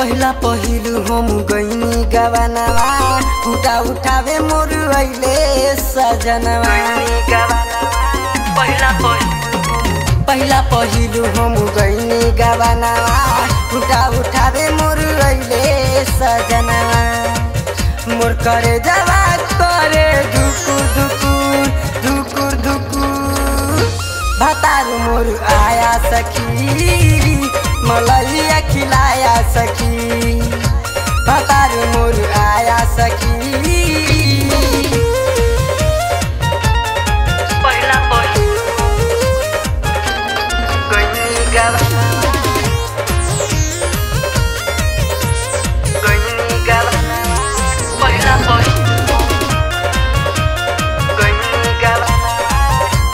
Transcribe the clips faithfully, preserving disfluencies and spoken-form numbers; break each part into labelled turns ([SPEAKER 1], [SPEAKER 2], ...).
[SPEAKER 1] पहिला पहिलु हम गइनी गवानवा उठा उठावे मोर अइले सजनवा। पहिला पहिलु पहिला पहिलु हम गइनी गवानवा उठा उठावे मोर अइले सजनवा। मोर करे जवा करे धुकुर धुकुर धुकुर धुकुर भतार मोर आया सखी मलैया खिलाया सखी भतार मोर आया सखी। पहिला पहिलु गइनी गवानवा गइनी गवानवा पहिला पहिलु गइनी गवानवा।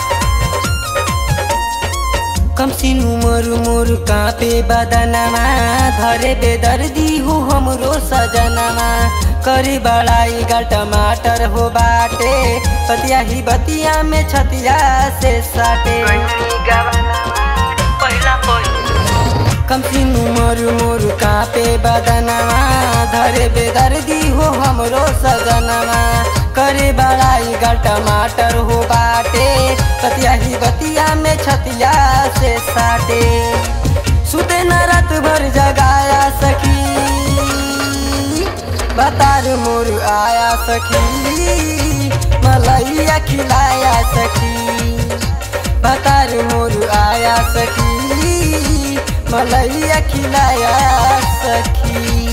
[SPEAKER 1] कमसिन उमर मोर कापे बदनमा धरे बेदर्दी हो हमरो सजनमा। करे बड़ाई गा टमाटर हो बाटे पतिया ही बतिया में छतिया से साटे। कमसिन उमर मोर कापे बदनमा धरे बेदर्दी हो हमरो सजनमा। करे बड़ाई गा टमाटर हो बाटे पतिया ही बतिया में छतिया से साटे। सुते न रात भर जगाया सखी भतार मोर आया सखी मलैया खिलाया सखी भतार मोर आया सखी मलैया खिलाया सखी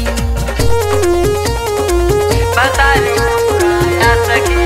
[SPEAKER 1] भतार मोर आया सखी।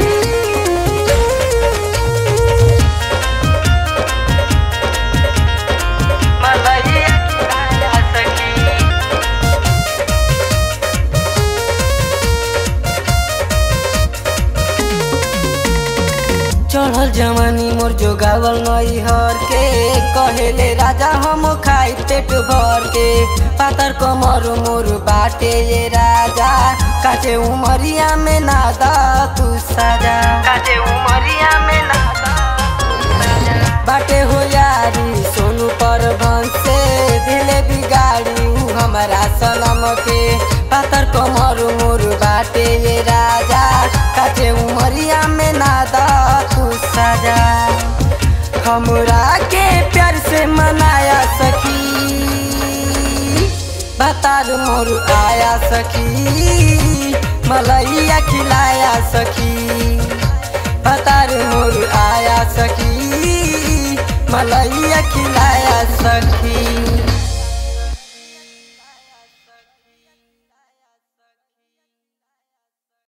[SPEAKER 1] चढ़ल जवानी मोर जो गावल नैहर के कहेले राजा हम खाई पेट भर के। पातर कमर मोर बाटे ये राजा काटे उमरिया में नादा तू साजा काटे उमरिया में नादा बाटे हो यारी सोनू पर से दिले बिगाड़ी ऊ हमारा सनम के। पातर कमर मोर बाटे ये राजा काटे उमरिया में नादा तू साजा। हमरा के प्यार से मनाया सखी भतार मोर आया सखी मलैया खिलाया सखी भतार मोर आया सखी मलैया खिलाया सखी।